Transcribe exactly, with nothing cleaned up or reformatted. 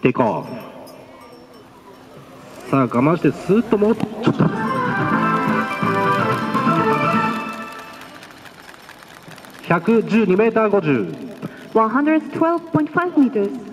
テイクオフ。さあ我慢してスーッともうちょっと。ひゃくじゅうにメーターごじゅう。 one hundred twelve point five meters.